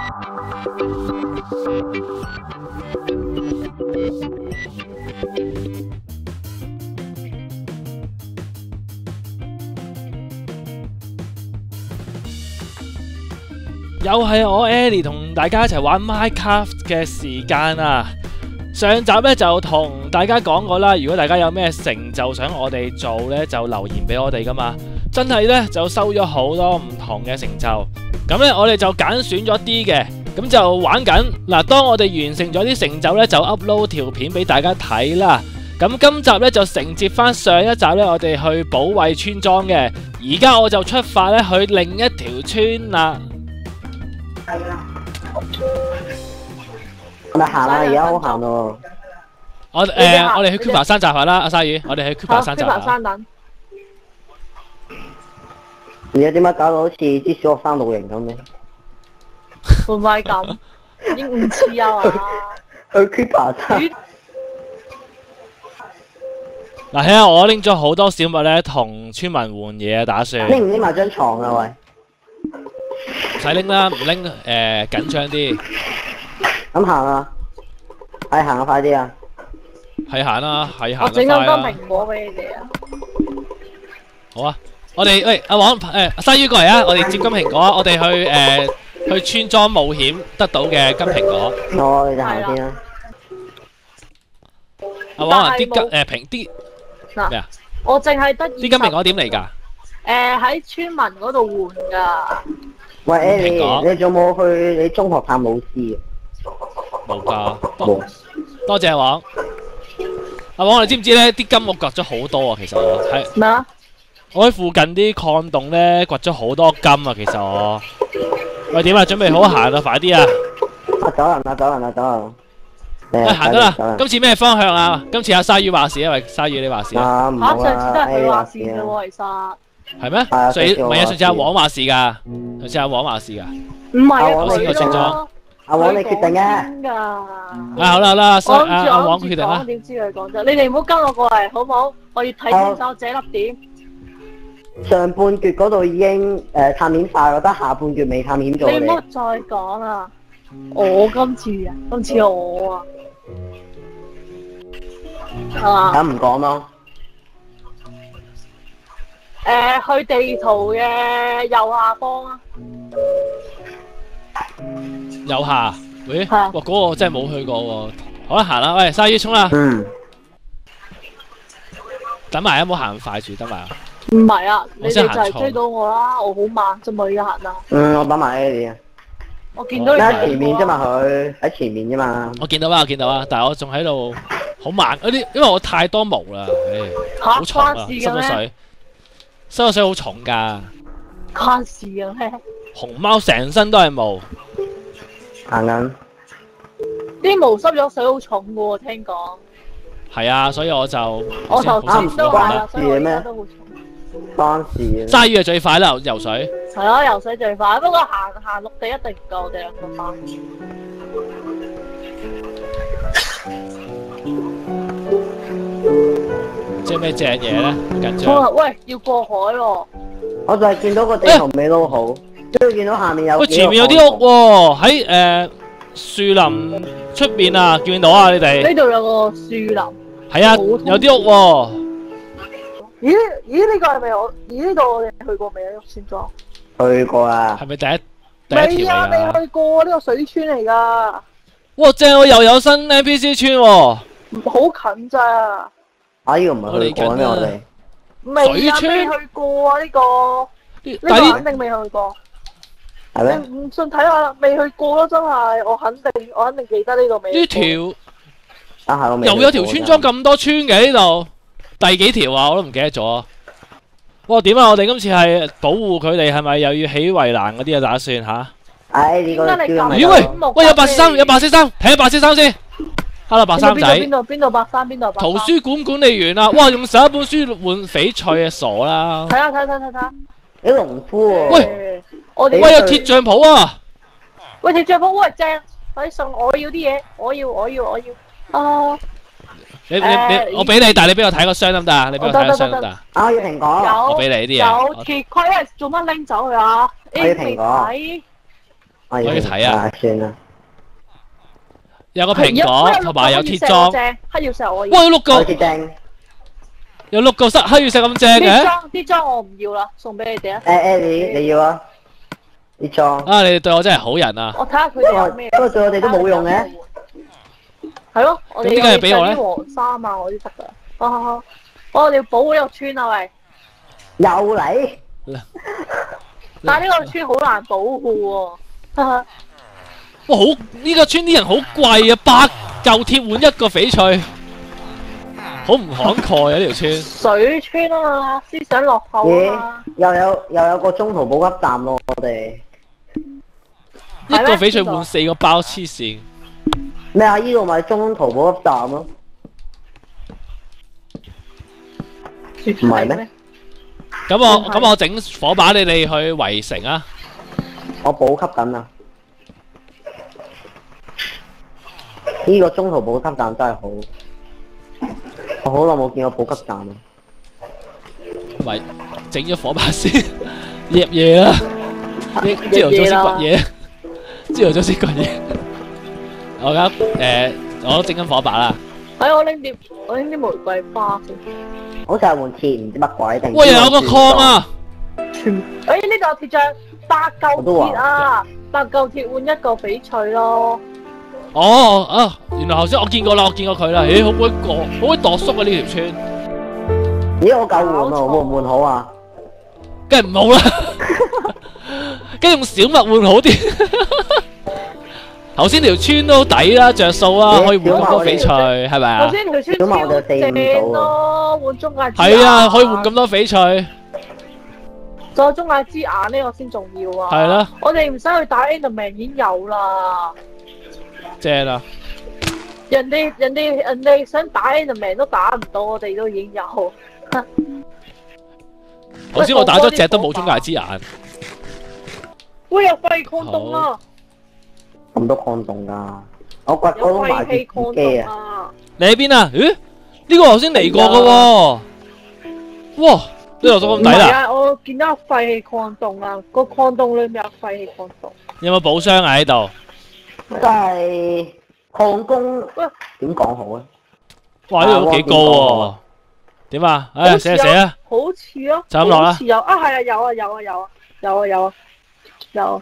又係我 Ellie 同大家一齊玩 Minecraft 嘅時間啊！上集咧就同大家講過啦，如果大家有咩成就想我哋做咧，就留言俾我哋噶嘛。真係咧就收咗好多唔同嘅成就，咁咧我哋就揀選咗啲嘅，咁就玩緊嗱。當我哋完成咗啲成就咧，就 upload 條片俾大家睇啦。咁今集咧就承接翻上一集咧，我哋去保衛村莊嘅。而家我就出發咧去另一條村啦。 咪行啦，而家好行咯。 我哋去 Cooper 山集合啦，阿鯊魚，我哋去 Cooper 山集合。 Cooper 山等。 而家點解搞到好似啲小學生露營咁嘅？ 會唔會咁？已經唔似啊嘛。 去 Cooper 山。 嗱，睇下我拎咗好多小物咧，同村民換嘢啊，打算。 拎唔拎埋張床啊？喂！ 唔使拎啦，唔拎緊張啲。 咁行啊！係行啊，快啲啊！ 係行啦，係行。 我整咁多蘋果俾你哋啊！ 好啊，我哋喂阿黃鯊魚過嚟啊！我哋接金蘋果，我哋去村莊冒險得到嘅金蘋果。 我哋就行先啦。 阿黃啊，啲啲咩啊？ 我淨係得啲金蘋果點嚟㗎？ 喺村民嗰度換㗎。 喂 ，Ellie， 你仲冇去你中學探老師啊？ 冇㗎， 冇。 多謝阿黃。阿黃，你知唔知咧？啲金我掘咗好多啊！其實我係咩啊？ 我喺附近啲礦洞咧掘咗好多金啊！其實我喂點啊？準備好行啊！快啲啊！ 走人啦！走人啦！走人。 行得啦！今次咩方向啊？今次阿鯊魚話事啊！喂，鯊魚你話事啊？ 唔好啦， 上次都係佢話事嘅喎，其實。 係咩？唔係啊！上次阿黃話事㗎，上次阿黃話事㗎。 唔係啊， 我先個清咗。 阿黃你決定啊！ 好啦好啦，阿黃決定啦。 點知佢講啫？你哋唔好跟我過嚟，好唔好？我要睇清楚這粒點。 上半橛嗰度已經探險晒，我覺得下半橛未探險做。 你唔好再講啦！我今次啊，今次我啊，係嘛？ 咁唔講咯。 去地圖嘅右下方啊。 右下，喂，哇，嗰個真係冇去過喎。好啦，行啦，喂，鯊魚衝啦。等埋啊，唔好行快住，等埋啊。 唔係啊，你哋就係追到我啦，我好慢啫嘛，而家行啊。 我等埋 Ellie 啊。 我見到你喺前面啫嘛，佢喺前面啫嘛。 我見到啊，我見到啊，但係我仲喺度好慢嗰啲，因為我太多毛啦，好重啊，濕咗水，濕咗水好重㗎。 關事嘅咩？ 熊貓成身都係毛。 行緊。 啲毛濕咗水好重嘅喎，聽講。 係啊，所以我就我頭先都係啦，所以我而家都好重。 關事啊！ 鯊魚係最快啦，游水。 係咯，游水最快，不過行陸地一定唔夠我哋兩個快。 即係咩正嘢咧？緊張。 喂，要過海喎！ 我就係見到個地圖未撈好，跟住見到下面有。 喂，前面有啲屋喎，喺樹林出邊啊，見到啊你哋？ 呢度有個樹林。 係啊，有啲屋喎。 咦？呢個係咪我？呢度我哋去過未啊？村莊。 去過啊。 係咪第一條嚟啊？未去過呢個水村嚟噶。 哇！正，我又有新 NPC 村喎。 好近咋？ 啊！呢個唔係去過咩？我哋。 未啊！未去過啊！呢個。呢個肯定未去過。 係咩？ 你唔信睇下，未去過咯，真係。我肯定記得呢度未。 呢條。又有條村莊咁多村嘅呢度。第幾條啊？我都唔記得咗。哇！點啊？我哋今次係保護佢哋，係咪又要起圍欄嗰啲啊？打算吓？ 呢個咦喂！有白色衫，有白色衫，睇下白色衫先。Hello， 白衫仔。 邊度白衫？邊度白衫？ 圖書館管理員啊！哇！用11本書換翡翠啊！傻啦！ 睇下。 啲農夫喎。 喂！喂！有鐵匠鋪啊！ 喂！鐵匠鋪，喂正，快啲送！我要啲嘢，我要。啊！ 我俾你，但係你俾我睇個箱得唔得啊？你俾我睇個箱得唔得啊？ 我要蘋果。 我俾你啲嘢。 有鐵盔，做乜拎走佢啊？ 我要蘋果。 可以睇啊！ 算啦。 有個蘋果同埋有鐵裝。 黑曜石我要。 哇！有6個， 鐵正。 有6個黑曜石咁正嘅。 啲裝我唔要啦，送俾你哋啊。 你要啊？啲裝。 啊！你哋對我真係好人啊！ 我睇下佢哋有咩。 不過對我哋都冇用嘅。 係咯，我哋點解係俾我咧？ 黃衫啊，我啲得噶。我哋要保護呢個村啊，喂！ 又嚟。 但係呢個村好難保護喎。 哇！好呢個村啲人好貴啊，8嚿鐵換1個翡翠，好唔慷慨啊呢條村。 水村啊嘛，思想落後啊嘛。 又有個中途補給站咯，我哋。 1個翡翠換4個包，黐線。 咩啊？呢度咪中途補給站咯。唔係咩？ 咁我整火把你哋去圍城啊！ 我補給緊啊！呢個中途補給站真係好，我好耐冇見過補給站啦。 喂，整咗火把先，醃嘢啦！朝頭早先掘嘢，朝頭早先掘嘢。我而家我整緊火把啦。 我拎啲玫瑰花先。 好似係換鐵，唔知乜鬼定。 喂，又有個礦啊！ 呢度有鐵匠8嚿鐵啊！8嚿鐵換1個翡翠咯。 原來頭先我見過啦，我見過佢啦。咦，好鬼度縮啊呢條村。 咦，我夠換喎，換唔換好啊？ 梗係唔好啦，梗係用小麥換好啲。頭先條村都抵啦，着數啊，可以換咁多翡翠，係咪啊？ 頭先條村超正咯，換中介之眼。 係啊，可以換咁多翡翠。 仲有中介之眼呢個先重要啊！ 係啦， 我哋唔使去打 Enderman 已經有啦。 正啦！ 人哋想打 Enderman 都打唔到，我哋都已經有。 頭先我打咗隻都冇中介之眼。 喂，有廢礦洞啊！ 咁多礦洞㗎，我掘嗰個埋鐵機啊！ 你喺邊啊？咦？呢個頭先嚟過㗎喎。哇！呢度都咁抵啦！ 係啊，我見到廢棄礦洞啊，個礦洞裏面有廢棄礦洞。 有冇寶箱啊？喺度？ 真係礦工，點講好啊？ 哇！呢度都幾高喎。點啊？唉，寫寫啊！ 好似啊， 就咁落啦。 好似有啊，係啊，有啊，有啊，有啊，有啊，有啊，有。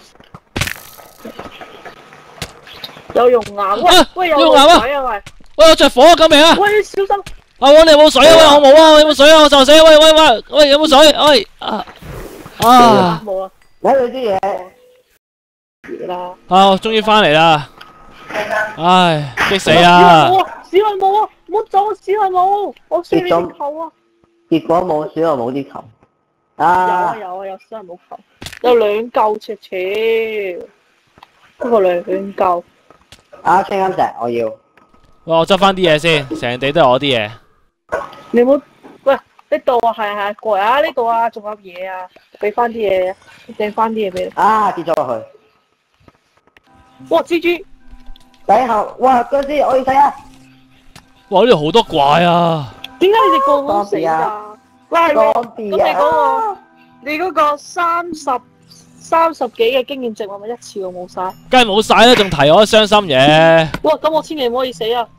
有熔岩，喂，有熔岩啊！喂， 我着火啊！救命啊！ 喂，小心！ 我哋有冇水啊？喂，我冇啊！我有冇水啊？我就死！喂，有冇水？喂， 冇啊！ 睇佢啲嘢啦！ 我終於翻嚟啦！唉，激死啊！ 小內冇啊！唔好走，小內冇！我輸你啲球啊！ 結果冇小內冇啲球。 有小內冇球，有2嚿赤赤，不過2嚿。 青金石我要。 喂，我執翻啲嘢先，成地都係我啲嘢。 你唔好，喂，呢度啊，係過嚟啊，呢度啊，仲有嘢啊，俾翻啲嘢，掟翻啲嘢俾你。 跌咗落去。 哇，蜘蛛！ 底後，哇，嗰時我要睇啊！ 哇，呢度好多怪啊！ 點解你哋個個都死㗎？喂，咁你嗰個30幾嘅經驗值係咪一次過冇晒？ 梗係冇晒啦，仲提我啲傷心嘢。 哇！咁我千祈唔可以死啊！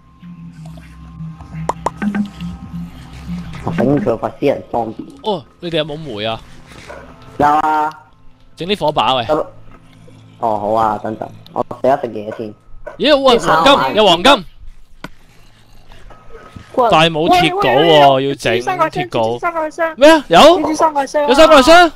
我頂佢個私人裝備。 哦，你哋有冇煤啊？ 有啊。 整啲火把喂。 哦，好啊，等陣，我食一食嘢先。 咦，喂，黃金有黃金。但係冇鐵鎬喎，要整鐵鎬。咩啊？有 3個箱。 有3個箱。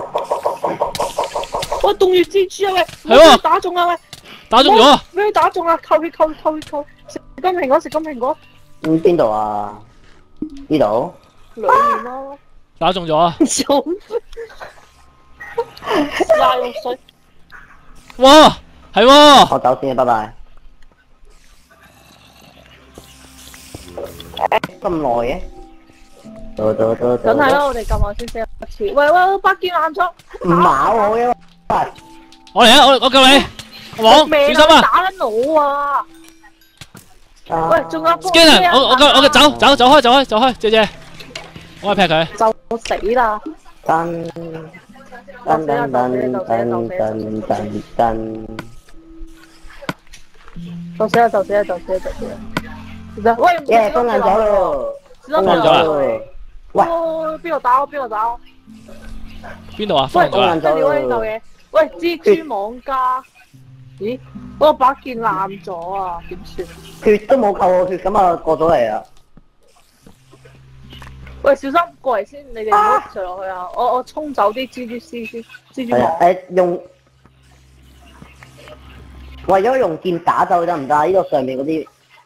喂，洞穴蜘蛛啊喂！ 係喎， 打中啊喂！ 打中咗。 俾佢打中啊！扣血！食金蘋果，食金蘋果。 邊度啊？呢度？ 裏面咯。 打中咗啊！ 拉用水。 哇，係喎。 我走先啊，拜拜。咁耐嘅？ 梗係啦，我哋咁耐先死一次。喂，8件硬裝。 唔咬我嘅， 我嚟啊！我救你，黃，小心啊！ 打緊我啊！喂，仲有 Scanner，我走開，姐姐，我嚟劈佢。 就死啦！ 真噔噔噔噔噔噔噔。 就死啦！喂， 耶，封印咗咯，封印咗咯。喂， 邊度打我？ 邊度啊？ 喂， 封咗啦！ 我真係呢嚿嘢。喂，蜘蛛網家，咦？我把劍爛咗啊，點算？ 血都冇扣我血咁啊，過咗嚟啦。 喂，小心過嚟先，你哋唔好上落去啊！我沖走啲蜘蛛絲先，蜘蛛網。 為咗用劍打走得唔得？呢度上面嗰啲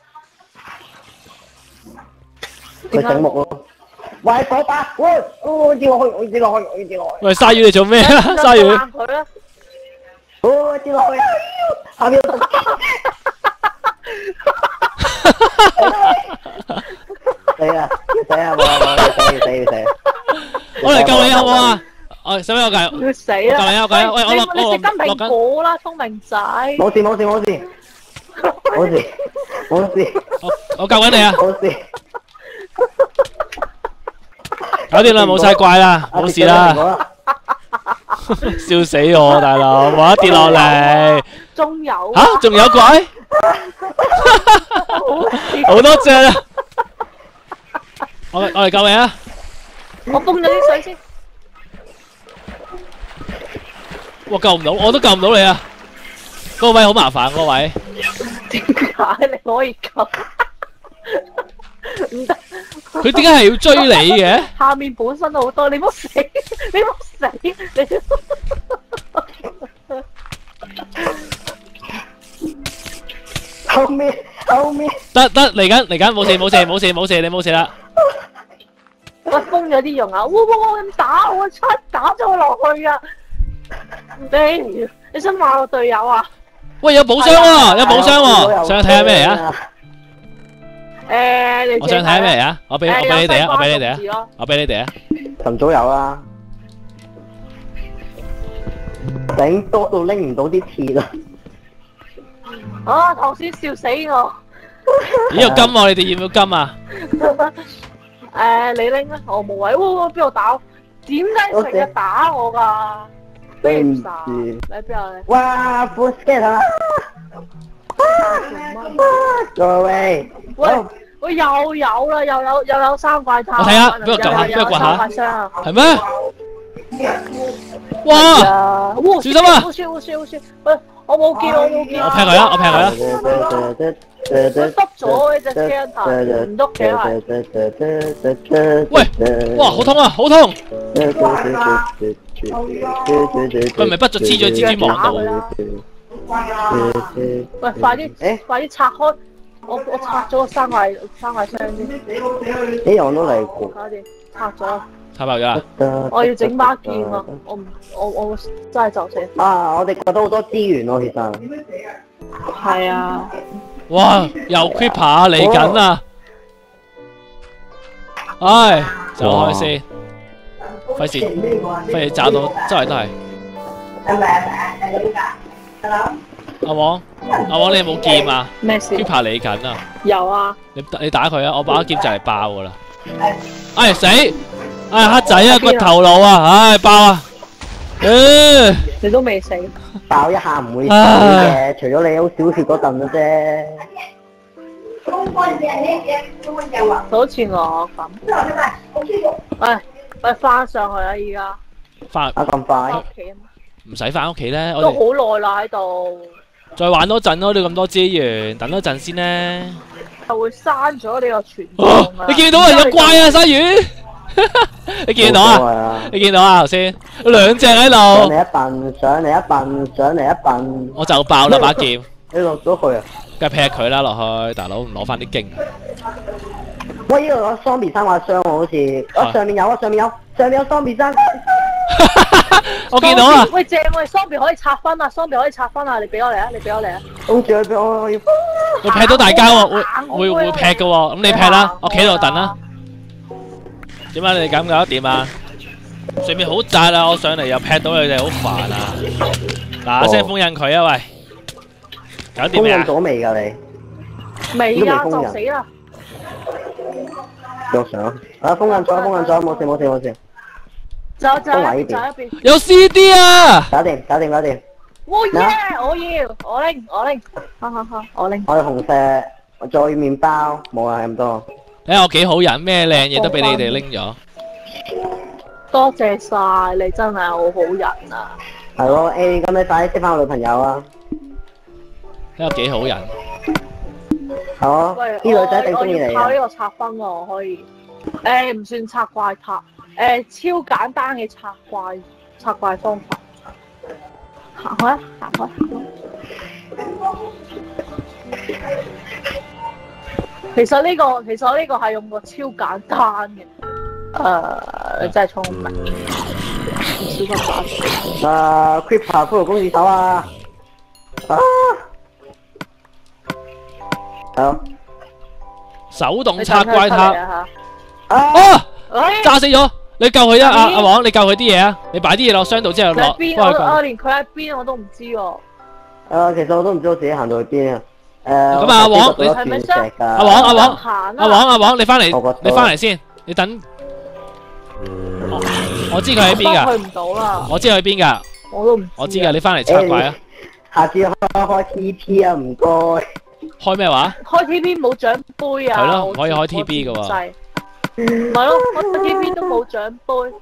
佢醒目咯。喂，嗰把，喂，我跌落去。 喂，鯊魚你做咩啊？鯊魚。 佢啦！ 我跌落去，下面有毒。死啊！冇， 我嚟救你好唔好啊？我使唔使我救？ 要死啦！ 救你啊！喂，我落你食金蘋果啦，聰明仔。 冇事。 我救緊你啊！ 冇事。 搞掂啦，冇晒怪啦，冇事啦。笑死我大佬，冇得跌落嚟。 仲有吓？仲有怪？好多隻啊！我嚟救你啊！ 我封咗啲水先。 我救唔到，我都救唔到你啊！嗰個位好麻煩，嗰個位。 點解你可以救？唔得。 佢點解係要追你嘅？ 下面本身好多，你唔好死！ 後面。 得嚟緊，冇事，你冇事啦。 我封咗啲容啊！哇！咁打我打咗我落去啊！你想話我隊友啊？ 喂，有寶箱喎，上去睇下咩嚟啊？我想睇下咩嚟啊？我俾你哋啊！ 晨早有啦。頂多到拎唔到啲鐵啊！ 啊！頭先笑死我。 咦？有金喎，你哋要唔要金啊？ 你拎啊！我冇位。邊度打我？點解成日打我㗎？ 對唔住。 你邊度？ 哇！full scared 啊！各位。 喂，又有啦，又有三怪塔。 我睇下，俾我掘下。係咩？哇！小心啊！ 好笑！喂，我冇見。 我劈佢啦！ 佢篤咗呢隻鏡頭，唔篤嘅係。 喂！哇！好痛！佢唔係不咗黐咗蜘蛛網度。 喂，快啲拆開！我拆咗個生怪箱先。 呢樣都嚟過。 搞掂，拆咗。 拆爆咗啦！ 我要整把劍啊！我真係就死。 啊！我哋覺得好多資源咯，其實。 係啊。 哇！又 creeper 嚟緊啊！唉，走開先，費事炸到周圍都係。阿黃，你有冇劍啊？ 咩事 ？creeper 嚟緊啊！ 有啊。 你打佢啊！我把劍就嚟爆噶啦！唉死！唉黑仔啊，骨頭佬啊！唉爆啊！ 你都未死。 爆一下唔會死嘅，除咗你好少血嗰陣嘅啫。 好似我咁。喂，翻上去啊！依家。 翻咁快？ 屋企啊？ 唔使翻屋企咧， 都好耐啦喺度。 再玩多陣咯，你咁多資源，等多陣先咧。 就會刪咗你個傳送啊！ 你見到啊，有怪啊，鯊魚！你見到啊？你見到啊？頭先兩隻喺度。 上嚟一笨。 我就爆啦把劍。 你落咗去啊？ 梗係劈佢啦，落去，大佬唔攞翻啲經。 喂，呢度有喪屍生化箱喎，好似。上面有喪屍生。 我見到啊！ 喂，正喎，zombie可以拆分啊！你俾我嚟啊！ 好住俾我要。 會劈到大家喎，會劈嘅喎，咁你劈啦，我企喺度等啦。點解你哋搞得掂啊？上面好窄啊，我上嚟又劈到你哋，好煩啊！嗱聲封印佢啊，喂！搞掂未啊？ 封印咗未㗎你？ 未啊，就死啦！ 又上啊！封印咗，冇事。 就東華呢邊就一邊。 有 CD 啊！ 搞掂，搞掂，搞掂。 我耶！我要，我拎，好，我拎。 我係紅石，我再麵包，冇啦咁多。 睇我幾好人，咩靚嘢都俾你哋拎咗。 多謝晒，你真係好好人啊！ 係咯，咁你快啲識翻我女朋友啊！ 睇我幾好人。 好， 喂， 啲女仔一定中意你啊！ 我要靠呢個拆分喎，我可以。唔算拆怪塔，超簡單嘅拆怪方法。行開，行開。其實呢個係用個超簡單嘅。你真係聰明。小心打。 Creeper 骷髏公主手啊！好。 手動拆怪塔。 啊！ 炸死咗！你救佢啊！阿黃，你救佢啲嘢啊！你擺啲嘢落箱度之後落。 我連佢喺邊我都唔知喎。 其實我都唔知我自己行到去邊啊！ 咁啊，阿黃，你係咪先？ 阿黃，你翻嚟先，你等。我知佢喺邊噶。 去唔到啦。 我知佢喺邊噶。 我都唔知。 我知噶，你翻嚟拆怪啊！ 下次開 TP 啊，唔該。 開咩話？ 開 TP 冇獎杯啊！ 係咯，唔可以開 TP 噶喎。 唔係咯，開 TP 都冇獎杯。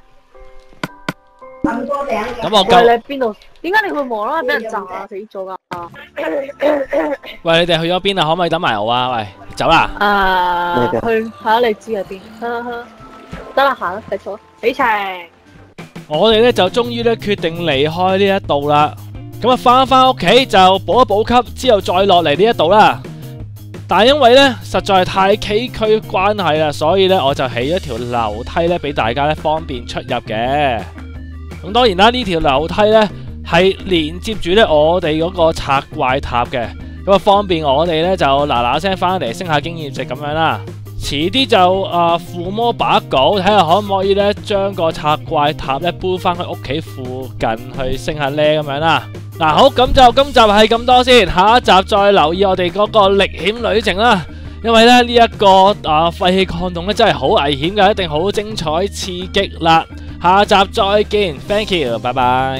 咁我救你喺邊度？點解你會無啦啦俾人炸死咗噶？ 喂，你哋去咗邊啊？可唔可以等埋我啊？喂，走啦！ 去睇下你知喺邊。得啦，行啦，繼續起程。 我哋咧就終於咧決定離開呢一度啦。咁啊，翻屋企就補一補給，之後再落嚟呢一度啦。但係因為咧實在太崎嶇關係啦，所以咧我就起咗條樓梯咧俾大家咧方便出入嘅。咁當然啦，呢條樓梯咧係連接住咧我哋嗰個拆怪塔嘅，咁啊方便我哋咧就嗱聲翻嚟升下經驗值咁樣啦。遲啲就附魔把稿，睇下可唔可以咧將個拆怪塔咧搬翻去屋企附近去升下呢咁樣啦。嗱，好，咁就今集係咁多先，下一集再留意我哋嗰個歷險旅程啦。因為咧呢一個廢氣礦洞咧真係好危險㗎，一定好精彩刺激啦。下集再見 ，Thank you， 拜拜。